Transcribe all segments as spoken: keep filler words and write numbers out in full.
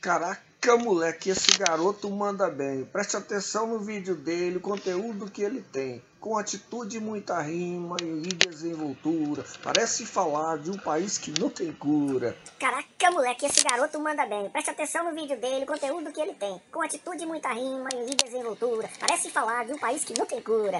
Caraca, moleque, esse garoto manda bem. Preste atenção no vídeo dele, o conteúdo que ele tem. Com atitude, muita rima e desenvoltura. Parece falar de um país que não tem cura. Caraca, moleque, esse garoto manda bem. Preste atenção no vídeo dele, o conteúdo que ele tem. Com atitude, muita rima e desenvoltura. Parece falar de um país que não tem cura.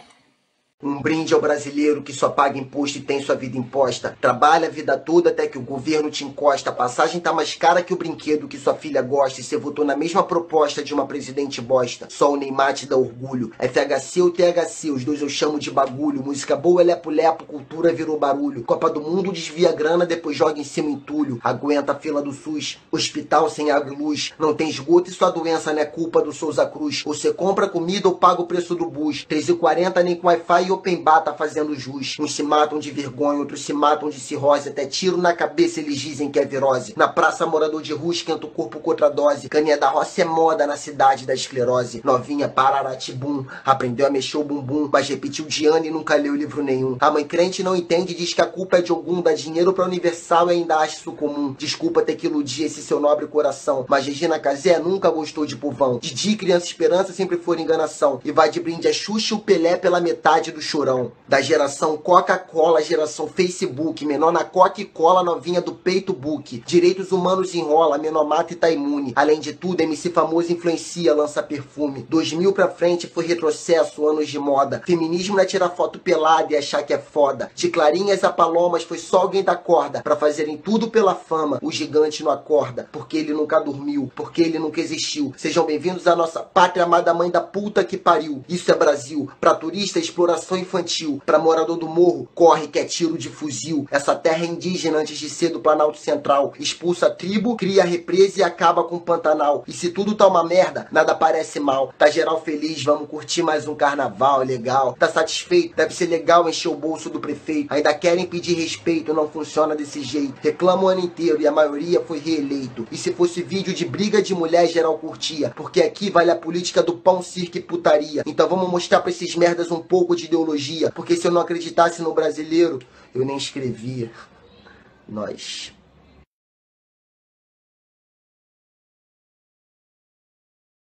Um brinde ao brasileiro que só paga imposto e tem sua vida imposta. Trabalha a vida toda até que o governo te encosta. A passagem tá mais cara que o brinquedo que sua filha gosta. E você votou na mesma proposta de uma presidente bosta. Só o Neymar te dá orgulho. F H C ou T H C, os dois eu chamo de bagulho. Música boa é lepo-lepo, cultura virou barulho. Copa do Mundo desvia grana, depois joga em cima entulho. Aguenta a fila do SUS. Hospital sem água e luz. Não tem esgoto e sua doença não é culpa do Souza Cruz. Ou você compra comida ou paga o preço do bus. três e quarenta nem com Wi-Fi e open bar tá fazendo jus. Uns se matam de vergonha, outros se matam de cirrose. Até tiro na cabeça eles dizem que é virose. Na praça morador de rua esquenta o corpo com outra dose. Caninha da roça é moda na cidade da esclerose. Novinha pararatibum, aprendeu a mexer o bumbum, mas repetiu Diana e nunca leu livro nenhum. A mãe crente não entende, diz que a culpa é de algum. Dá dinheiro pra Universal e ainda acha isso comum. Desculpa ter que iludir esse seu nobre coração, mas Regina Casé nunca gostou de povão. Didi, Criança Esperança sempre foi enganação. E vai de brinde a Xuxa e o Pelé pela metade do chorão. Da geração Coca-Cola, geração Facebook. Menor na Coca e Cola, novinha do peito book. Direitos humanos enrola, menor mata e tá imune. Além de tudo, M C famoso influencia, lança perfume. dois mil pra frente foi retrocesso, anos de moda. Feminismo não é tirar foto pelada e achar que é foda. De clarinhas a palomas foi só alguém da corda. Pra fazerem tudo pela fama, o gigante não acorda. Porque ele nunca dormiu, porque ele nunca existiu. Sejam bem-vindos à nossa pátria amada, mãe da puta que pariu. Isso é Brasil. Pra turista, exploração infantil. Pra morador do morro, corre que é tiro de fuzil. Essa terra é indígena antes de ser do Planalto Central. Expulsa a tribo, cria a represa e acaba com o Pantanal. E se tudo tá uma merda, nada parece mal. Tá geral feliz, vamos curtir mais um carnaval, legal. Tá satisfeito? Deve ser legal encher o bolso do prefeito. Ainda querem pedir respeito, não funciona desse jeito. Reclama o ano inteiro e a maioria foi reeleito. E se fosse vídeo de briga de mulher, geral curtia. Porque aqui vale a política do pão, circo e putaria. Então vamos mostrar pra esses merdas um pouco de ideologia. Porque se eu não acreditasse no brasileiro, eu nem escrevia. Nós.